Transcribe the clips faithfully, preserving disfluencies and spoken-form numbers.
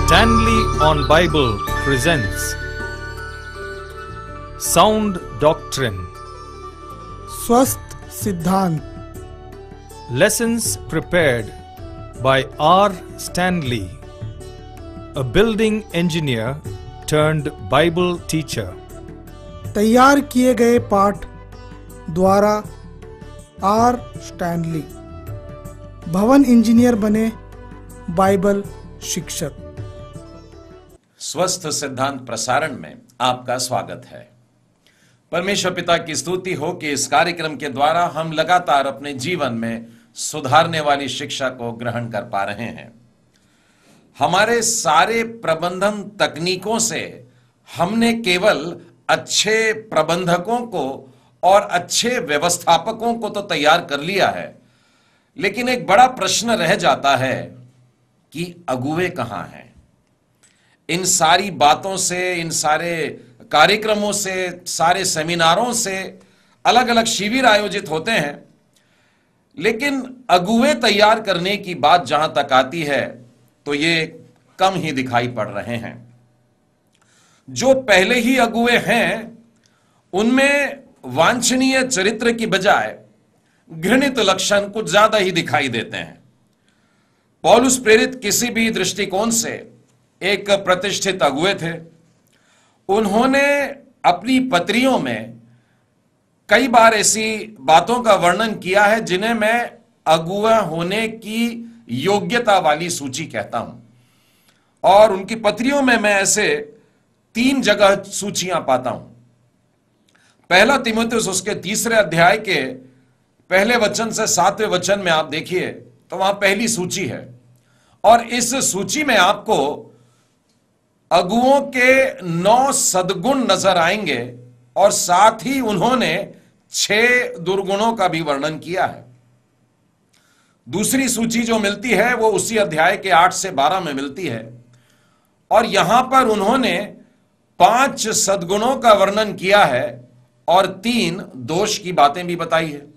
Stanley on Bible presents Sound Doctrine. स्वस्थ सिद्धांत. Lessons prepared by R. Stanley, a building engineer turned Bible teacher. तैयार किए गए पाठ द्वारा आर स्टैनली, भवन इंजीनियर बने बाइबल शिक्षक. स्वस्थ सिद्धांत प्रसारण में आपका स्वागत है. परमेश्वर पिता की स्तुति हो कि इस कार्यक्रम के द्वारा हम लगातार अपने जीवन में सुधारने वाली शिक्षा को ग्रहण कर पा रहे हैं. हमारे सारे प्रबंधन तकनीकों से हमने केवल अच्छे प्रबंधकों को और अच्छे व्यवस्थापकों को तो तैयार कर लिया है, लेकिन एक बड़ा प्रश्न रह जाता है कि अगुवे कहां हैं. इन सारी बातों से, इन सारे कार्यक्रमों से, सारे सेमिनारों से अलग अलग शिविर आयोजित होते हैं, लेकिन अगुवे तैयार करने की बात जहां तक आती है तो ये कम ही दिखाई पड़ रहे हैं. जो पहले ही अगुवे हैं उनमें वांछनीय चरित्र की बजाय घृणित लक्षण कुछ ज्यादा ही दिखाई देते हैं. पौलुस प्रेरित किसी भी दृष्टिकोण से एक प्रतिष्ठित अगुवे थे. उन्होंने अपनी पत्रियों में कई बार ऐसी बातों का वर्णन किया है जिन्हें मैं अगुवा होने की योग्यता वाली सूची कहता हूं. और उनकी पत्रियों में मैं ऐसे तीन जगह सूचियां पाता हूं. पहला तीमुथियुस उसके तीसरे अध्याय के पहले वचन से सातवें वचन में आप देखिए तो वहां पहली सूची है, और इस सूची में आपको अगुओं के नौ सद्गुण नजर आएंगे और साथ ही उन्होंने छह दुर्गुणों का भी वर्णन किया है. दूसरी सूची जो मिलती है वो उसी अध्याय के आठ से बारह में मिलती है, और यहां पर उन्होंने पांच सद्गुणों का वर्णन किया है और तीन दोष की बातें भी बताई है.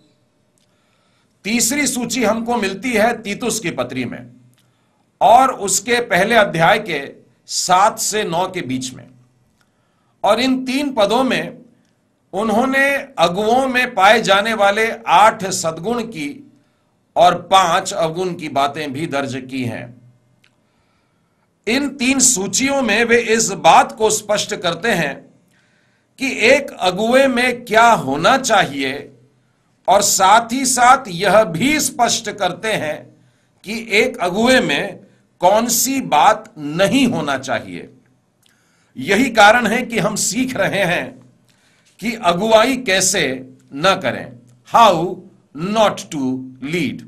तीसरी सूची हमको मिलती है तीतुस की पत्री में और उसके पहले अध्याय के सात से नौ के बीच में, और इन तीन पदों में उन्होंने अगुओं में पाए जाने वाले आठ सद्गुण की और पांच अवगुण की बातें भी दर्ज की हैं. इन तीन सूचियों में वे इस बात को स्पष्ट करते हैं कि एक अगुवे में क्या होना चाहिए, और साथ ही साथ यह भी स्पष्ट करते हैं कि एक अगुवे में कौन सी बात नहीं होना चाहिए. यही कारण है कि हम सीख रहे हैं कि अगुवाई कैसे न करें, हाउ नॉट टू लीड.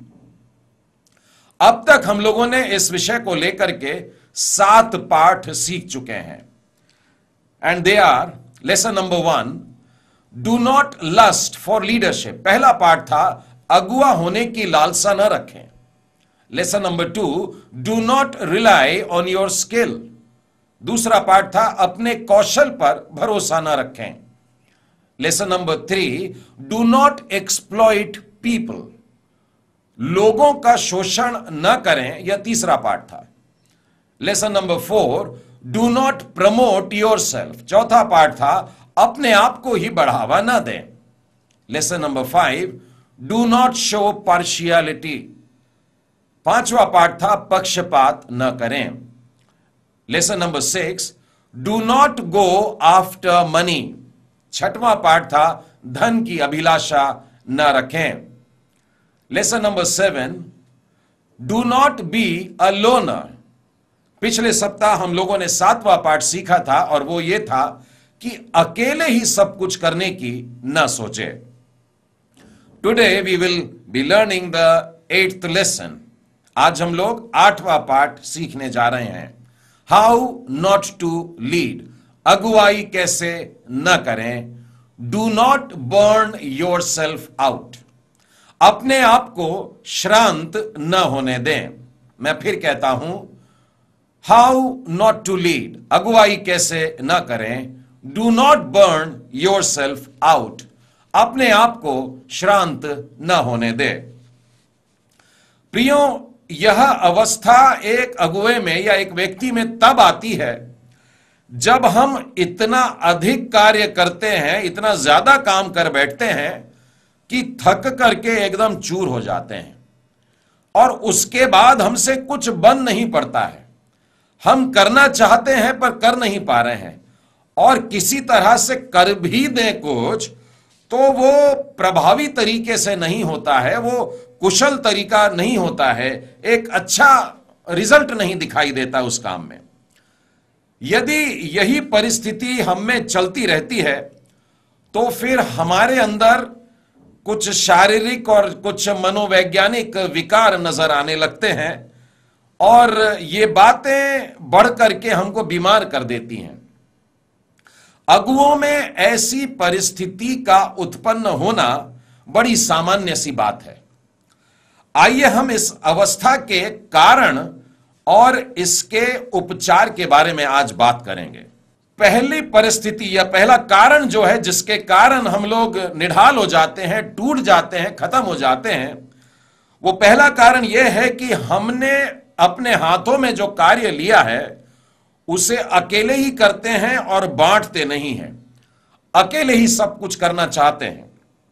अब तक हम लोगों ने इस विषय को लेकर के सात पाठ सीख चुके हैं, and they are lesson number one, do not lust for leadership. पहला पाठ था अगुआ होने की लालसा न रखें. Lesson number two, do not rely on your skill. दूसरा पाठ था अपने कौशल पर भरोसा न रखें. Lesson number three, do not exploit people. लोगों का शोषण न करें, यह तीसरा पाठ था. Lesson number four, do not promote yourself. चौथा पाठ था अपने आप को ही बढ़ावा न दें. Lesson number five, do not show partiality. पांचवा पाठ था पक्षपात न करें. Lesson number six, do not go after money. छठवां पाठ था धन की अभिलाषा न रखें. Lesson number seven, do not be a loner. पिछले सप्ताह हम लोगों ने सातवां पाठ सीखा था, और वो ये था कि अकेले ही सब कुछ करने की न सोचे. Today we will be learning the eighth lesson. आज हम लोग आठवां पाठ सीखने जा रहे हैं, हाउ नॉट टू लीड. अगुवाई कैसे न करें. Do not burn yourself out. अपने आप को श्रांत न होने दें. मैं फिर कहता हूं, हाउ नॉट टू लीड. अगुवाई कैसे न करें. Do not burn yourself out. अपने आप को श्रांत न होने दे. प्रियो, यह अवस्था एक अगुवे में या एक व्यक्ति में तब आती है जब हम इतना अधिक कार्य करते हैं, इतना ज्यादा काम कर बैठते हैं कि थक करके एकदम चूर हो जाते हैं और उसके बाद हमसे कुछ बन नहीं पड़ता है। हम करना चाहते हैं पर कर नहीं पा रहे हैं, और किसी तरह से कर भी दें कुछ तो वो प्रभावी तरीके से नहीं होता है, वो कुशल तरीका नहीं होता है, एक अच्छा रिजल्ट नहीं दिखाई देता उस काम में। यदि यही परिस्थिति हम में चलती रहती है तो फिर हमारे अंदर कुछ शारीरिक और कुछ मनोवैज्ञानिक विकार नजर आने लगते हैं और ये बातें बढ़ करके हमको बीमार कर देती हैं। अगुओं में ऐसी परिस्थिति का उत्पन्न होना बड़ी सामान्य सी बात है। आइए हम इस अवस्था के कारण और इसके उपचार के बारे में आज बात करेंगे। पहली परिस्थिति या पहला कारण जो है जिसके कारण हम लोग निढाल हो जाते हैं, टूट जाते हैं, खत्म हो जाते हैं, वो पहला कारण यह है कि हमने अपने हाथों में जो कार्य लिया है उसे अकेले ही करते हैं और बांटते नहीं हैं, अकेले ही सब कुछ करना चाहते हैं।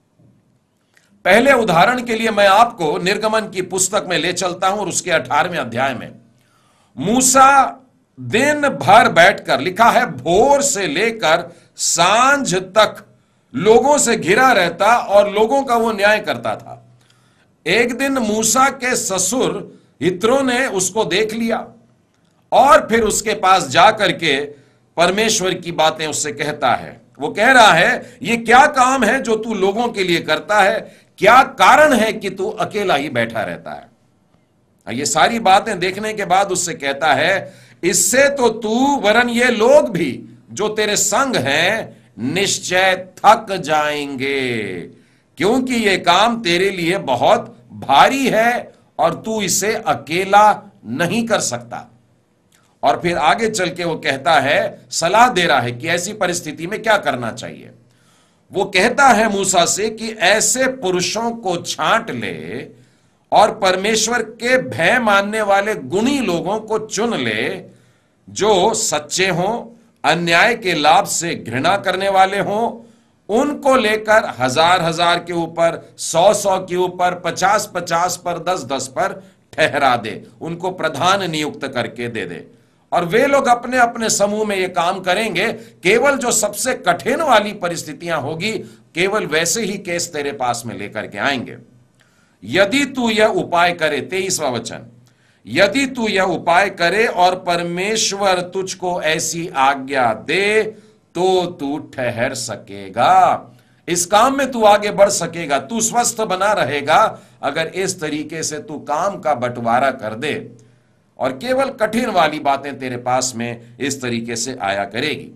पहले उदाहरण के लिए मैं आपको निर्गमन की पुस्तक में ले चलता हूं और उसके अठारहवें अध्याय में मूसा दिन भर बैठकर, लिखा है भोर से लेकर सांझ तक लोगों से घिरा रहता और लोगों का वो न्याय करता था। एक दिन मूसा के ससुर हित्रो ने उसको देख लिया और फिर उसके पास जाकर के परमेश्वर की बातें उससे कहता है। वो कह रहा है ये क्या काम है जो तू लोगों के लिए करता है, क्या कारण है कि तू अकेला ही बैठा रहता है। ये सारी बातें देखने के बाद उससे कहता है इससे तो तू वरन ये लोग भी जो तेरे संग हैं निश्चय थक जाएंगे, क्योंकि ये काम तेरे लिए बहुत भारी है और तू इसे अकेला नहीं कर सकता। और फिर आगे चल के वो कहता है, सलाह दे रहा है कि ऐसी परिस्थिति में क्या करना चाहिए। वो कहता है मूसा से कि ऐसे पुरुषों को छांट ले और परमेश्वर के भय मानने वाले गुणी लोगों को चुन ले जो सच्चे हों, अन्याय के लाभ से घृणा करने वाले हों, उनको लेकर हजार हजार के ऊपर, सौ सौ के ऊपर, पचास पचास पर, दस दस पर ठहरा दे, उनको प्रधान नियुक्त करके दे दे और वे लोग अपने अपने समूह में ये काम करेंगे। केवल जो सबसे कठिन वाली परिस्थितियां होगी केवल वैसे ही केस तेरे पास में लेकर के आएंगे। यदि तू यह उपाय करे, तेईसवां वचन, यदि तू यह उपाय करे और परमेश्वर तुझको ऐसी आज्ञा दे तो तू ठहर सकेगा, इस काम में तू आगे बढ़ सकेगा, तू स्वस्थ बना रहेगा अगर इस तरीके से तू काम का बंटवारा कर दे और केवल कठिन वाली बातें तेरे पास में इस तरीके से आया करेगी।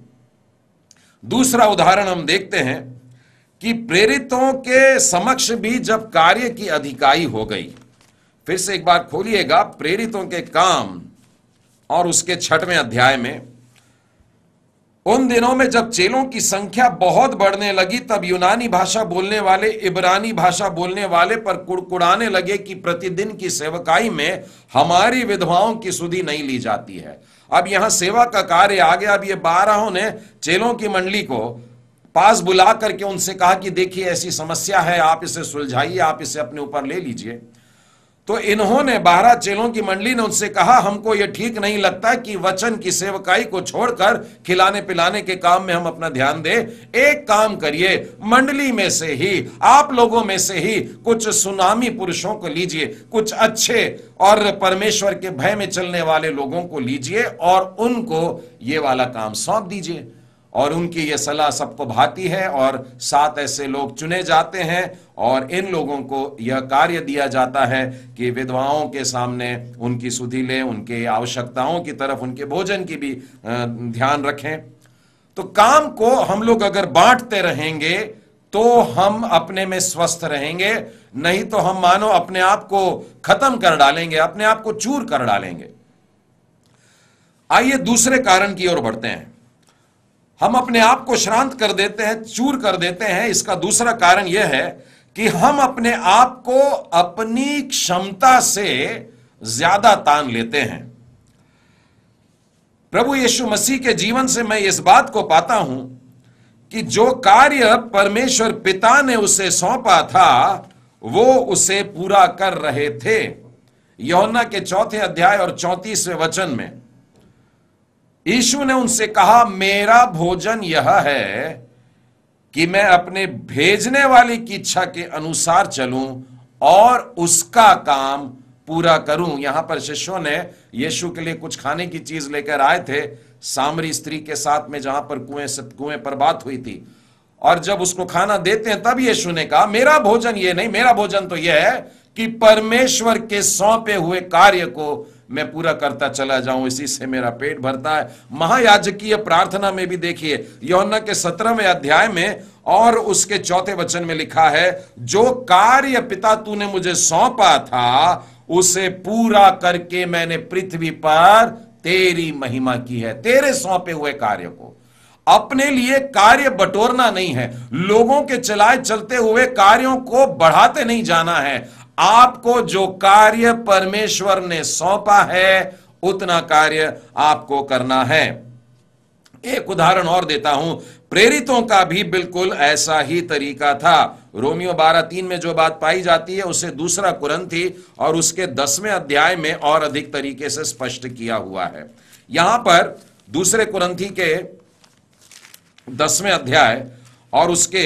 दूसरा उदाहरण हम देखते हैं कि प्रेरितों के समक्ष भी जब कार्य की अधिकाई हो गई, फिर से एक बार खोलिएगा प्रेरितों के काम और उसके छठवें अध्याय में, उन दिनों में जब चेलों की संख्या बहुत बढ़ने लगी तब यूनानी भाषा बोलने वाले इब्रानी भाषा बोलने वाले पर कुड़कुड़ाने लगे कि प्रतिदिन की सेवकाई में हमारी विधवाओं की सुधि नहीं ली जाती है। अब यहां सेवा का कार्य आ गया। अब ये बारहों ने चेलों की मंडली को पास बुला करके उनसे कहा कि देखिए ऐसी समस्या है, आप इसे सुलझाइए, आप इसे अपने ऊपर ले लीजिए। तो इन्होंने, बारह चेलों की मंडली ने उनसे कहा, हमको यह ठीक नहीं लगता कि वचन की सेवकाई को छोड़कर खिलाने पिलाने के काम में हम अपना ध्यान दें। एक काम करिए, मंडली में से ही, आप लोगों में से ही कुछ सुनामी पुरुषों को लीजिए, कुछ अच्छे और परमेश्वर के भय में चलने वाले लोगों को लीजिए और उनको ये वाला काम सौंप दीजिए। और उनकी यह सलाह सबको भाती है और सात ऐसे लोग चुने जाते हैं और इन लोगों को यह कार्य दिया जाता है कि विधवाओं के सामने उनकी सुधि लें, उनके आवश्यकताओं की तरफ, उनके भोजन की भी ध्यान रखें। तो काम को हम लोग अगर बांटते रहेंगे तो हम अपने में स्वस्थ रहेंगे, नहीं तो हम मानो अपने आप को खत्म कर डालेंगे, अपने आप को चूर कर डालेंगे। आइए दूसरे कारण की ओर बढ़ते हैं। हम अपने आप को श्रांत कर देते हैं, चूर कर देते हैं। इसका दूसरा कारण यह है कि हम अपने आप को अपनी क्षमता से ज्यादा तान लेते हैं। प्रभु यीशु मसीह के जीवन से मैं इस बात को पाता हूं कि जो कार्य परमेश्वर पिता ने उसे सौंपा था वो उसे पूरा कर रहे थे। यूहन्ना के चौथे अध्याय और चौंतीसवें वचन में यीशु ने उनसे कहा, मेरा भोजन यह है कि मैं अपने भेजने वाले की इच्छा के अनुसार चलूं और उसका काम पूरा करूं। यहां पर शिष्यों ने यीशु के लिए कुछ खाने की चीज लेकर आए थे, सामरी स्त्री के साथ में जहां पर कुएं से कुएं पर बात हुई थी, और जब उसको खाना देते हैं तब यीशु ने कहा, मेरा भोजन ये नहीं, मेरा भोजन तो यह है कि परमेश्वर के सौंपे हुए कार्य को मैं पूरा करता चला जाऊं, इसी से मेरा पेट भरता है। महायाजकीय प्रार्थना में भी देखिए यूहन्ना के सत्रहवें अध्याय में और उसके चौथे वचन में लिखा है, जो कार्य पिता तूने मुझे सौंपा था उसे पूरा करके मैंने पृथ्वी पर तेरी महिमा की है। तेरे सौंपे हुए कार्य को, अपने लिए कार्य बटोरना नहीं है, लोगों के चलाए चलते हुए कार्यों को बढ़ाते नहीं जाना है। आपको जो कार्य परमेश्वर ने सौंपा है उतना कार्य आपको करना है। एक उदाहरण और देता हूं, प्रेरितों का भी बिल्कुल ऐसा ही तरीका था। रोमियो बारह तीन में जो बात पाई जाती है उसे दूसरा कुरिन्थी और उसके दसवें अध्याय में और अधिक तरीके से स्पष्ट किया हुआ है। यहां पर दूसरे कुरिन्थी के दसवें अध्याय और उसके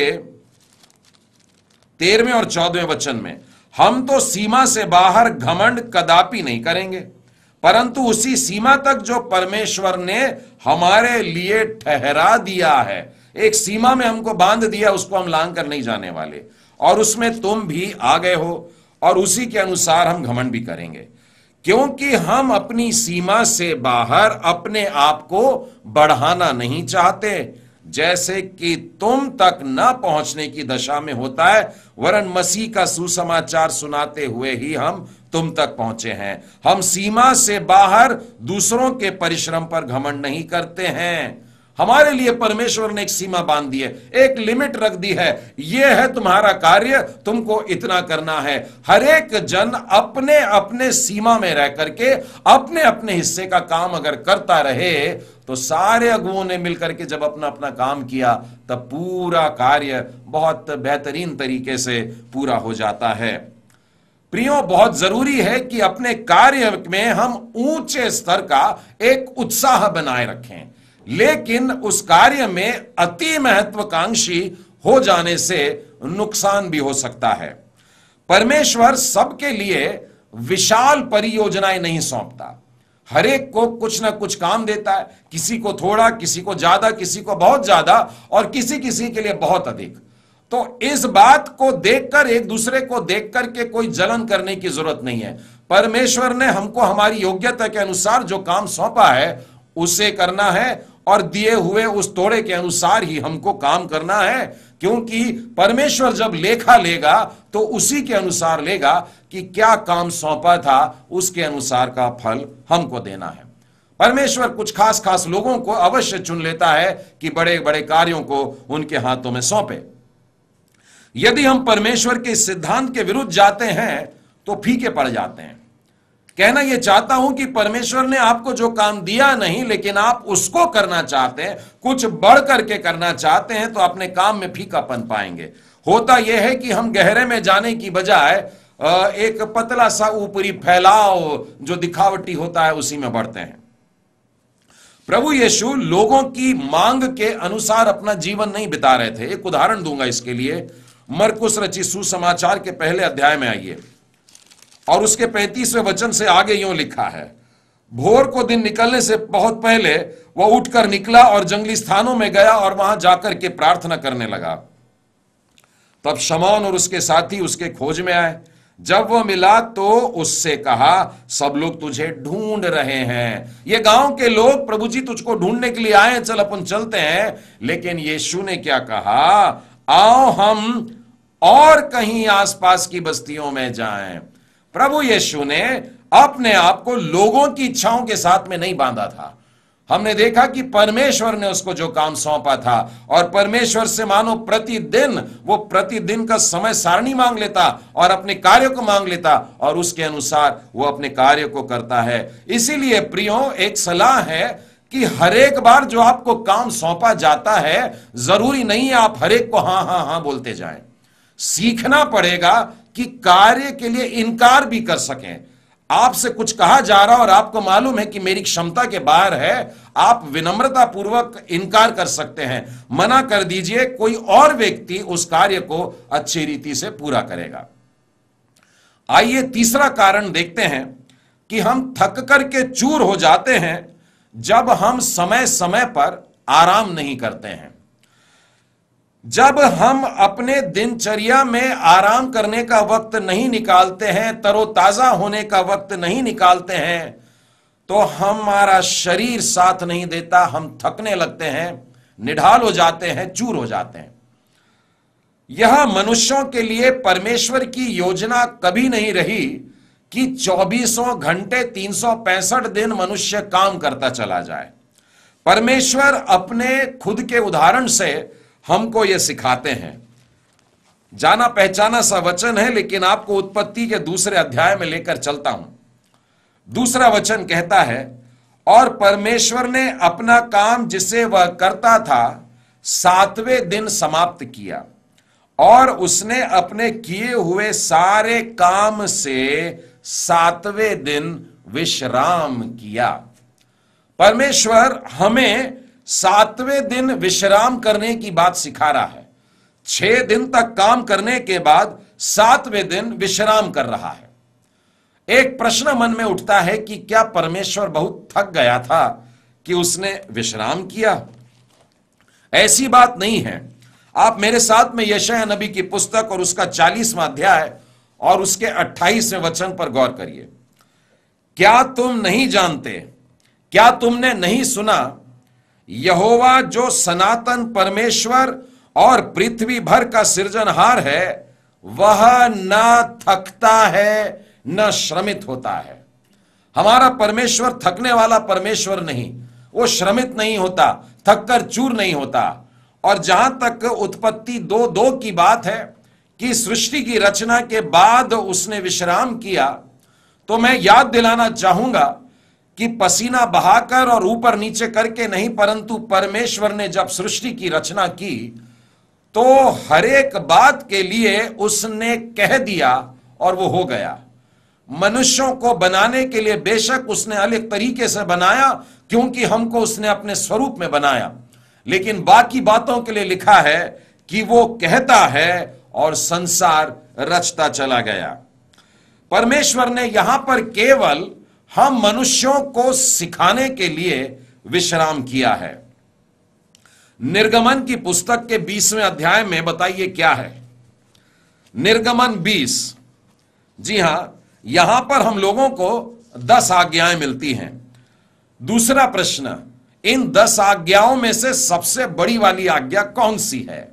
तेरहवें और चौदहवें वचन में, हम तो सीमा से बाहर घमंड कदापि नहीं करेंगे, परंतु उसी सीमा तक जो परमेश्वर ने हमारे लिए ठहरा दिया है। एक सीमा में हमको बांध दिया, उसको हम लांघ कर नहीं जाने वाले, और उसमें तुम भी आ गए हो, और उसी के अनुसार हम घमंड भी करेंगे, क्योंकि हम अपनी सीमा से बाहर अपने आप को बढ़ाना नहीं चाहते, जैसे कि तुम तक न पहुंचने की दशा में होता है, वरन मसीह का सुसमाचार सुनाते हुए ही हम तुम तक पहुंचे हैं। हम सीमा से बाहर दूसरों के परिश्रम पर घमंड नहीं करते हैं। हमारे लिए परमेश्वर ने एक सीमा बांध दी है, एक लिमिट रख दी है, यह है तुम्हारा कार्य, तुमको इतना करना है। हर एक जन अपने अपने सीमा में रह करके अपने अपने हिस्से का काम अगर करता रहे तो सारे अगुओं ने मिलकर के जब अपना अपना काम किया तब पूरा कार्य बहुत बेहतरीन तरीके से पूरा हो जाता है। प्रियो, बहुत जरूरी है कि अपने कार्य में हम ऊंचे स्तर का एक उत्साह बनाए रखें, लेकिन उस कार्य में अति महत्वाकांक्षी हो जाने से नुकसान भी हो सकता है। परमेश्वर सबके लिए विशाल परियोजनाएं नहीं सौंपता, हर एक को कुछ ना कुछ काम देता है, किसी को थोड़ा, किसी को ज्यादा, किसी को बहुत ज्यादा, और किसी किसी के लिए बहुत अधिक। तो इस बात को देखकर, एक दूसरे को देखकर के कोई जलन करने की जरूरत नहीं है। परमेश्वर ने हमको हमारी योग्यता के अनुसार जो काम सौंपा है उसे करना है, और दिए हुए उस तोड़े के अनुसार ही हमको काम करना है, क्योंकि परमेश्वर जब लेखा लेगा तो उसी के अनुसार लेगा कि क्या काम सौंपा था, उसके अनुसार का फल हमको देना है। परमेश्वर कुछ खास खास लोगों को अवश्य चुन लेता है कि बड़े बड़े कार्यों को उनके हाथों में सौंपे। यदि हम परमेश्वर के सिद्धांत के विरुद्ध जाते हैं तो फीके पड़ जाते हैं। कहना यह चाहता हूं कि परमेश्वर ने आपको जो काम दिया नहीं, लेकिन आप उसको करना चाहते हैं, कुछ बढ़ करके करना चाहते हैं, तो अपने काम में फीकापन पाएंगे। होता यह है कि हम गहरे में जाने की बजाय एक पतला सा ऊपरी फैलाव जो दिखावटी होता है उसी में बढ़ते हैं। प्रभु यीशु लोगों की मांग के अनुसार अपना जीवन नहीं बिता रहे थे। एक उदाहरण दूंगा इसके लिए। मरकुस रचित सुसमाचार के पहले अध्याय में आइए और उसके पैंतीसवें वचन से आगे यूं लिखा है, भोर को दिन निकलने से बहुत पहले वह उठकर निकला और जंगली स्थानों में गया और वहां जाकर के प्रार्थना करने लगा। तब शमौन और उसके साथी उसके खोज में आए। जब वह मिला तो उससे कहा, सब लोग तुझे ढूंढ रहे हैं। ये गांव के लोग प्रभु जी तुझको ढूंढने के लिए आए हैं, चल अपन चलते हैं। लेकिन यीशु ने क्या कहा, आओ हम और कहीं आसपास की बस्तियों में जाएं। प्रभु यीशु ने अपने आप को लोगों की इच्छाओं के साथ में नहीं बांधा था। हमने देखा कि परमेश्वर ने उसको जो काम सौंपा था और परमेश्वर से मानो प्रतिदिन वो प्रतिदिन का समय सारणी मांग लेता और अपने कार्य को मांग लेता और उसके अनुसार वो अपने कार्य को करता है। इसीलिए प्रियो, एक सलाह है कि हर एक बार जो आपको काम सौंपा जाता है, जरूरी नहीं है आप हर एक को हां हां हां बोलते जाएं। सीखना पड़ेगा कि कार्य के लिए इनकार भी कर सकें। आपसे कुछ कहा जा रहा और आपको मालूम है कि मेरी क्षमता के बाहर है, आप विनम्रता पूर्वक इनकार कर सकते हैं, मना कर दीजिए, कोई और व्यक्ति उस कार्य को अच्छी रीति से पूरा करेगा। आइए तीसरा कारण देखते हैं कि हम थक करके चूर हो जाते हैं जब हम समय समय पर आराम नहीं करते हैं। जब हम अपने दिनचर्या में आराम करने का वक्त नहीं निकालते हैं, तरोताजा होने का वक्त नहीं निकालते हैं, तो हमारा शरीर साथ नहीं देता, हम थकने लगते हैं, निढाल हो जाते हैं, चूर हो जाते हैं। यह मनुष्यों के लिए परमेश्वर की योजना कभी नहीं रही कि चौबीसों घंटे तीन सौ पैंसठ दिन मनुष्य काम करता चला जाए। परमेश्वर अपने खुद के उदाहरण से हमको यह सिखाते हैं। जाना पहचाना सा वचन है, लेकिन आपको उत्पत्ति के दूसरे अध्याय में लेकर चलता हूं। दूसरा वचन कहता है, और परमेश्वर ने अपना काम जिसे वह करता था सातवें दिन समाप्त किया और उसने अपने किए हुए सारे काम से सातवें दिन विश्राम किया। परमेश्वर हमें सातवें दिन विश्राम करने की बात सिखा रहा है। छह दिन तक काम करने के बाद सातवें दिन विश्राम कर रहा है। एक प्रश्न मन में उठता है कि क्या परमेश्वर बहुत थक गया था कि उसने विश्राम किया? ऐसी बात नहीं है। आप मेरे साथ में यशायाह नबी की पुस्तक और उसका चालीसवां अध्याय और उसके अट्ठाईसवें वचन पर गौर करिए। क्या तुम नहीं जानते, क्या तुमने नहीं सुना, यहोवा जो सनातन परमेश्वर और पृथ्वी भर का सृजनहार है, वह न थकता है न श्रमित होता है। हमारा परमेश्वर थकने वाला परमेश्वर नहीं, वो श्रमित नहीं होता, थककर चूर नहीं होता। और जहां तक उत्पत्ति दो दो की बात है कि सृष्टि की रचना के बाद उसने विश्राम किया, तो मैं याद दिलाना चाहूंगा कि पसीना बहाकर और ऊपर नीचे करके नहीं, परंतु परमेश्वर ने जब सृष्टि की रचना की तो हर एक बात के लिए उसने कह दिया और वो हो गया। मनुष्यों को बनाने के लिए बेशक उसने अलग तरीके से बनाया, क्योंकि हमको उसने अपने स्वरूप में बनाया, लेकिन बाकी बातों के लिए लिखा है कि वो कहता है और संसार रचता चला गया। परमेश्वर ने यहां पर केवल हम मनुष्यों को सिखाने के लिए विश्राम किया है। निर्गमन की पुस्तक के बीसवें अध्याय में बताइए क्या है? निर्गमन बीस, जी हां, यहां पर हम लोगों को दस आज्ञाएं मिलती हैं। दूसरा प्रश्न, इन दस आज्ञाओं में से सबसे बड़ी वाली आज्ञा कौन सी है?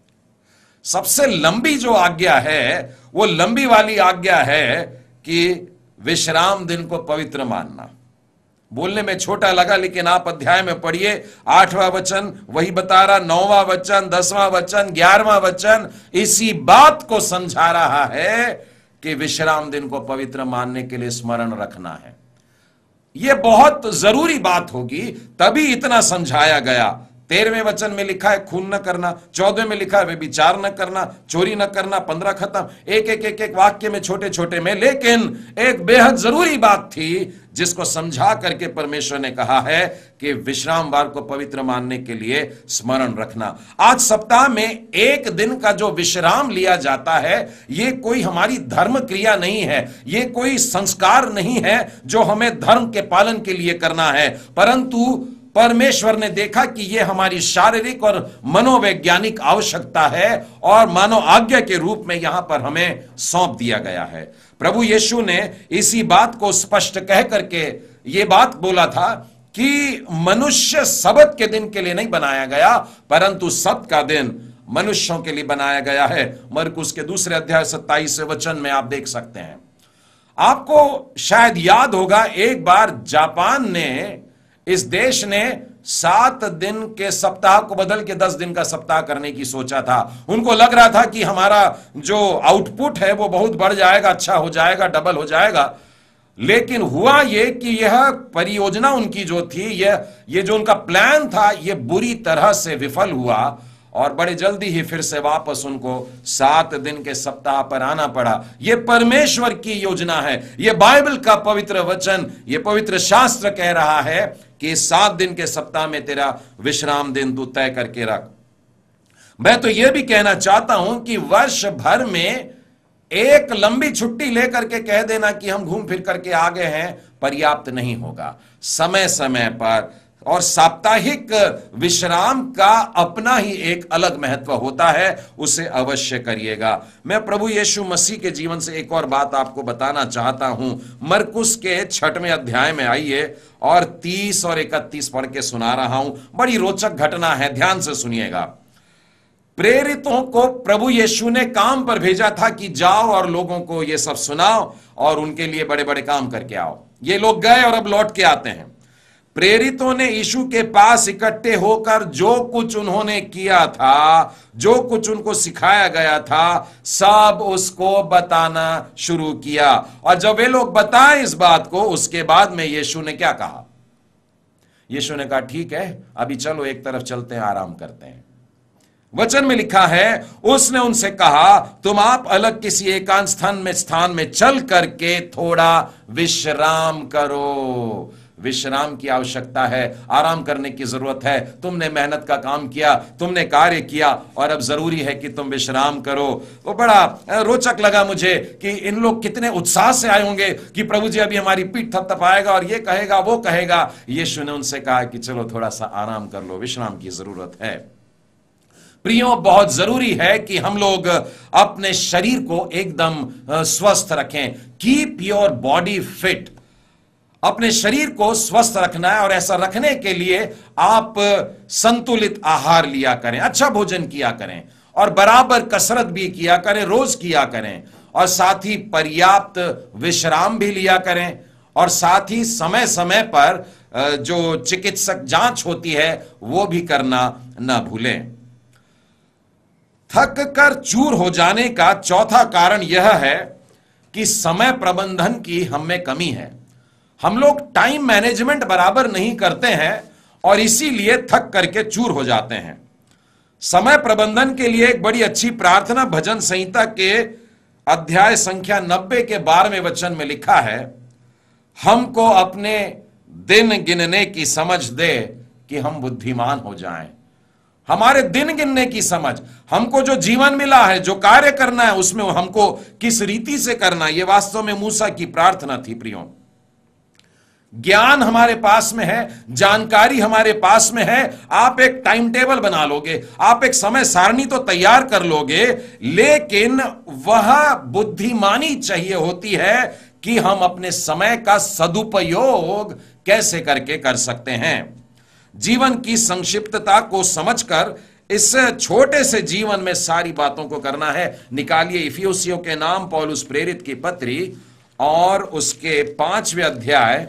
सबसे लंबी जो आज्ञा है वो लंबी वाली आज्ञा है कि विश्राम दिन को पवित्र मानना। बोलने में छोटा लगा, लेकिन आप अध्याय में पढ़िए, आठवां वचन वही बता रहा, नौवां वचन, दसवां वचन, ग्यारहवां वचन इसी बात को समझा रहा है कि विश्राम दिन को पवित्र मानने के लिए स्मरण रखना है। यह बहुत जरूरी बात होगी, तभी इतना समझाया गया। तेरहवें वचन में लिखा है खून न करना, चौदहवें में लिखा है व्यभिचार न करना, चोरी न करना, पंद्रह खत्म, एक एक एक एक वाक्य में छोटे छोटे में, लेकिन एक बेहद जरूरी बात थी जिसको समझा करके परमेश्वर ने कहा है कि विश्रामवार को पवित्र मानने के लिए स्मरण रखना। आज सप्ताह में एक दिन का जो विश्राम लिया जाता है, यह कोई हमारी धर्म क्रिया नहीं है, यह कोई संस्कार नहीं है जो हमें धर्म के पालन के लिए करना है, परंतु परमेश्वर ने देखा कि यह हमारी शारीरिक और मनोवैज्ञानिक आवश्यकता है और मानव आज्ञा के रूप में यहां पर हमें सौंप दिया गया है। प्रभु यीशु ने इसी बात को स्पष्ट कह करके यह बात बोला था कि मनुष्य सब्त के दिन के लिए नहीं बनाया गया, परंतु सब्त का दिन मनुष्यों के लिए बनाया गया है। मरकुस के दूसरे अध्याय सत्ताईसवें वचन में आप देख सकते हैं। आपको शायद याद होगा, एक बार जापान ने इस देश ने सात दिन के सप्ताह को बदल के दस दिन का सप्ताह करने की सोचा था। उनको लग रहा था कि हमारा जो आउटपुट है वो बहुत बढ़ जाएगा, अच्छा हो जाएगा, डबल हो जाएगा। लेकिन हुआ ये कि यह परियोजना उनकी जो थी, यह ये जो उनका प्लान था, यह बुरी तरह से विफल हुआ और बड़े जल्दी ही फिर से वापस उनको सात दिन के सप्ताह पर आना पड़ा। यह परमेश्वर की योजना है, यह बाइबल का पवित्र वचन, यह पवित्र शास्त्र कह रहा है कि सात दिन के सप्ताह में तेरा विश्राम दिन तू तय करके रख। मैं तो यह भी कहना चाहता हूं कि वर्ष भर में एक लंबी छुट्टी लेकर के कह देना कि हम घूम फिर करके आ गए हैं पर्याप्त नहीं होगा। समय समय पर और साप्ताहिक विश्राम का अपना ही एक अलग महत्व होता है, उसे अवश्य करिएगा। मैं प्रभु यीशु मसीह के जीवन से एक और बात आपको बताना चाहता हूं। मरकुस के छठवें अध्याय में आइए और तीस और इकतीस पढ़ के सुना रहा हूं। बड़ी रोचक घटना है, ध्यान से सुनिएगा। प्रेरितों को प्रभु यीशु ने काम पर भेजा था कि जाओ और लोगों को ये सब सुनाओ और उनके लिए बड़े बड़े काम करके आओ। ये लोग गए और अब लौट के आते हैं। प्रेरितों ने यीशु के पास इकट्ठे होकर जो कुछ उन्होंने किया था, जो कुछ उनको सिखाया गया था, सब उसको बताना शुरू किया। और जब वे लोग बताए इस बात को, उसके बाद में यीशु ने क्या कहा? यीशु ने कहा ठीक है, अभी चलो एक तरफ चलते हैं, आराम करते हैं। वचन में लिखा है, उसने उनसे कहा तुम आप अलग किसी एकांत स्थान में स्थान में चल करके थोड़ा विश्राम करो। विश्राम की आवश्यकता है, आराम करने की जरूरत है। तुमने मेहनत का काम किया, तुमने कार्य किया और अब जरूरी है कि तुम विश्राम करो। वो बड़ा रोचक लगा मुझे कि इन लोग कितने उत्साह से आए होंगे कि प्रभु जी अभी हमारी पीठ थपथपाएगा और ये कहेगा वो कहेगा। यीशु ने उनसे कहा कि चलो थोड़ा सा आराम कर लो, विश्राम की जरूरत है। प्रियो, बहुत जरूरी है कि हम लोग अपने शरीर को एकदम स्वस्थ रखें। Keep your body fit. अपने शरीर को स्वस्थ रखना है और ऐसा रखने के लिए आप संतुलित आहार लिया करें, अच्छा भोजन किया करें और बराबर कसरत भी किया करें, रोज किया करें और साथ ही पर्याप्त विश्राम भी लिया करें और साथ ही समय समय पर जो चिकित्सक जांच होती है वो भी करना ना भूलें। थक कर चूर हो जाने का चौथा कारण यह है कि समय प्रबंधन की हम में कमी है। हम लोग टाइम मैनेजमेंट बराबर नहीं करते हैं और इसीलिए थक करके चूर हो जाते हैं। समय प्रबंधन के लिए एक बड़ी अच्छी प्रार्थना भजन संहिता के अध्याय संख्या नब्बे के बारहवें वचन में लिखा है, हमको अपने दिन गिनने की समझ दे कि हम बुद्धिमान हो जाएं। हमारे दिन गिनने की समझ, हमको जो जीवन मिला है, जो कार्य करना है, उसमें हमको किस रीति से करना, यह वास्तव में मूसा की प्रार्थना थी। प्रियो, ज्ञान हमारे पास में है, जानकारी हमारे पास में है। आप एक टाइम टेबल बना लोगे, आप एक समय सारणी तो तैयार कर लोगे, लेकिन वह बुद्धिमानी चाहिए होती है कि हम अपने समय का सदुपयोग कैसे करके कर सकते हैं। जीवन की संक्षिप्तता को समझकर इस छोटे से जीवन में सारी बातों को करना है। निकालिए इफिसियों के नाम पौलुस प्रेरित की पत्री और उसके पांचवें अध्याय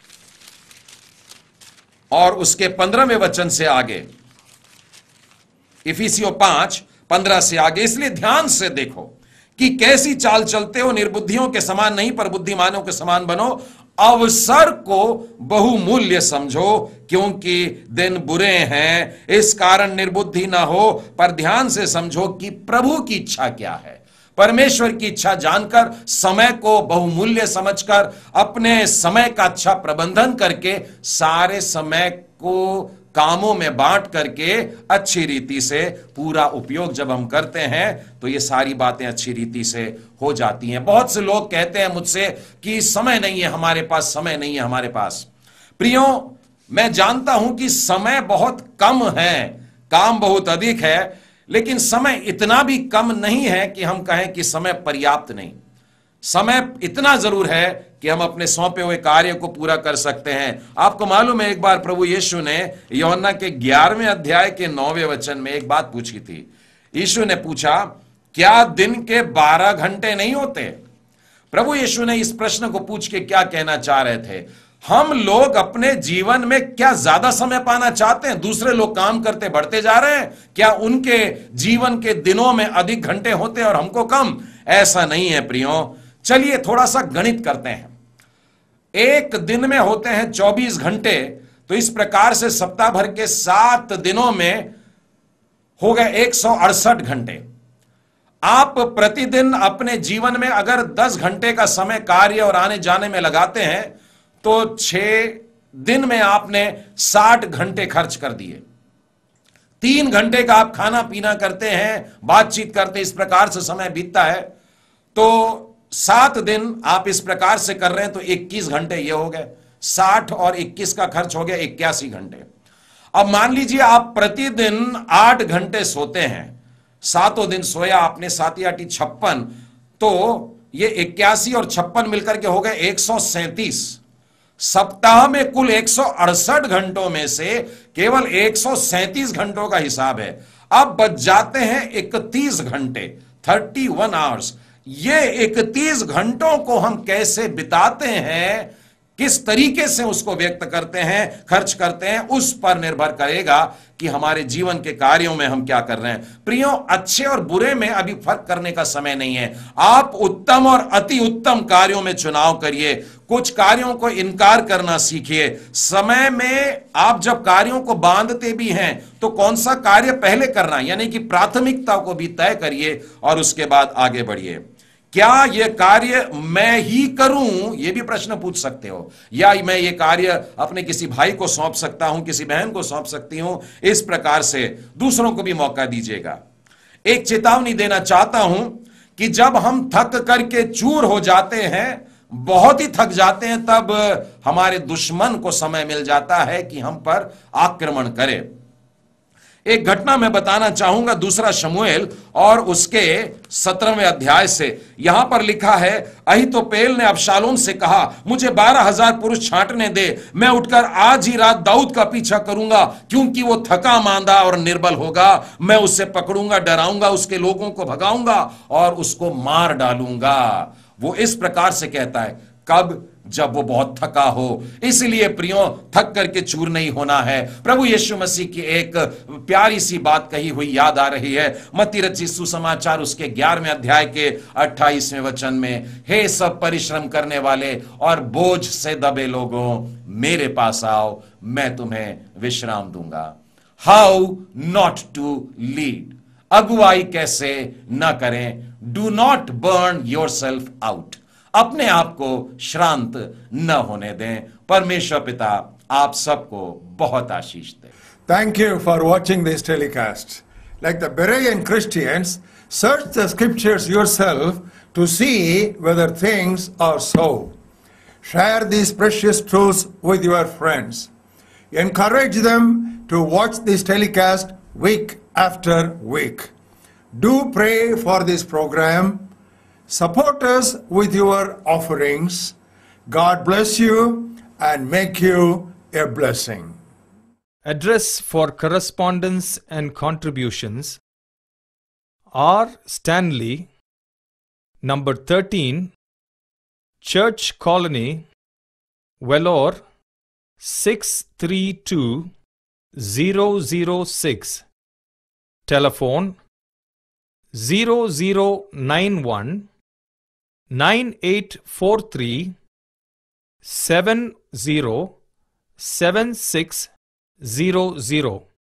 और उसके पंद्रहवें वचन से आगे। इफिसियों पांच पंद्रह से आगे। इसलिए ध्यान से देखो कि कैसी चाल चलते हो, निर्बुद्धियों के समान नहीं पर बुद्धिमानों के समान बनो। अवसर को बहुमूल्य समझो क्योंकि दिन बुरे हैं, इस कारण निर्बुद्धि ना हो, पर ध्यान से समझो कि प्रभु की इच्छा क्या है। परमेश्वर की इच्छा जानकर, समय को बहुमूल्य समझकर, अपने समय का अच्छा प्रबंधन करके, सारे समय को कामों में बांट करके अच्छी रीति से पूरा उपयोग जब हम करते हैं तो ये सारी बातें अच्छी रीति से हो जाती हैं। बहुत से लोग कहते हैं मुझसे कि समय नहीं है हमारे पास, समय नहीं है हमारे पास। प्रियो, मैं जानता हूं कि समय बहुत कम है, काम बहुत अधिक है, लेकिन समय इतना भी कम नहीं है कि हम कहें कि समय पर्याप्त नहीं। समय इतना जरूर है कि हम अपने सौंपे हुए कार्य को पूरा कर सकते हैं। आपको मालूम है, एक बार प्रभु यीशु ने यूहन्ना के ग्यारहवें अध्याय के नौवें वचन में एक बात पूछी थी। यीशु ने पूछा, क्या दिन के बारह घंटे नहीं होते? प्रभु यीशु ने इस प्रश्न को पूछ के क्या कहना चाह रहे थे? हम लोग अपने जीवन में क्या ज्यादा समय पाना चाहते हैं? दूसरे लोग काम करते बढ़ते जा रहे हैं, क्या उनके जीवन के दिनों में अधिक घंटे होते हैं और हमको कम? ऐसा नहीं है प्रियो। चलिए थोड़ा सा गणित करते हैं। एक दिन में होते हैं चौबीस घंटे, तो इस प्रकार से सप्ताह भर के सात दिनों में हो गए एक सौ अड़सठ घंटे। आप प्रतिदिन अपने जीवन में अगर दस घंटे का समय कार्य और आने जाने में लगाते हैं तो छह दिन में आपने साठ घंटे खर्च कर दिए। तीन घंटे का आप खाना पीना करते हैं, बातचीत करते, इस प्रकार से समय बीतता है। तो सात दिन आप इस प्रकार से कर रहे हैं तो इक्कीस घंटे ये हो गए। साठ और इक्कीस का खर्च हो गया इक्यासी घंटे। अब मान लीजिए आप प्रतिदिन आठ घंटे सोते हैं, सातों दिन सोया आपने, सात आठी छप्पन, तो ये इक्यासी और छप्पन मिलकर के हो गए एक सौ सैंतीस। सप्ताह में कुल एक सौ अड़सठ घंटों में से केवल एक सौ सैंतीस घंटों का हिसाब है। अब बच जाते हैं इकतीस घंटे, थर्टी वन आवर्स। ये इकतीस घंटों को हम कैसे बिताते हैं, किस तरीके से उसको व्यक्त करते हैं, खर्च करते हैं, उस पर निर्भर करेगा कि हमारे जीवन के कार्यों में हम क्या कर रहे हैं। प्रियो, अच्छे और बुरे में अभी फर्क करने का समय नहीं है। आप उत्तम और अति उत्तम कार्यों में चुनाव करिए, कुछ कार्यों को इनकार करना सीखिए। समय में आप जब कार्यों को बांधते भी हैं तो कौन सा कार्य पहले करना, यानी कि प्राथमिकता को भी तय करिए और उसके बाद आगे बढ़िए। क्या यह कार्य मैं ही करूं, यह भी प्रश्न पूछ सकते हो, या मैं यह कार्य अपने किसी भाई को सौंप सकता हूं, किसी बहन को सौंप सकती हूं। इस प्रकार से दूसरों को भी मौका दीजिएगा। एक चेतावनी देना चाहता हूं कि जब हम थक करके चूर हो जाते हैं, बहुत ही थक जाते हैं, तब हमारे दुश्मन को समय मिल जाता है कि हम पर आक्रमण करे। एक घटना मैं बताना चाहूंगा, दूसरा शमूएल और उसके सत्रहवें अध्याय से। यहां पर लिखा है, अहीतोपेल ने अबशालोम से कहा, मुझे बारह हजार पुरुष छांटने दे, मैं उठकर आज ही रात दाऊद का पीछा करूंगा, क्योंकि वो थका मांदा और निर्बल होगा। मैं उसे पकड़ूंगा, डराऊंगा, उसके लोगों को भगाऊंगा और उसको मार डालूंगा। वो इस प्रकार से कहता है, कब? जब वो बहुत थका हो। इसलिए प्रियो, थक करके चूर नहीं होना है। प्रभु यीशु मसीह की एक प्यारी सी बात कही हुई याद आ रही है, मत्ती रचित सुसमाचार उसके ग्यारहवें अध्याय के अट्ठाईसवें वचन में, हे सब परिश्रम करने वाले और बोझ से दबे लोगों, मेरे पास आओ, मैं तुम्हें विश्राम दूंगा। हाउ नॉट टू लीड, अगुवाई कैसे न करें। Do not burn yourself out, अपने आप को श्रांत न होने दें। परमेश्वर पिता आप सबको बहुत आशीष दे। Thank you for watching this telecast. Like the Berean Christians, search the scriptures yourself to see whether things are so. Share these precious truths with your friends. Encourage them to watch this telecast week after week. Do pray for this program. Support us with your offerings. God bless you and make you a blessing. Address for correspondence and contributions: R. Stanley, number thirteen, Church Colony, Vellore, six three two zero zero six. Telephone zero zero nine one nine eight four three seven zero seven six zero zero.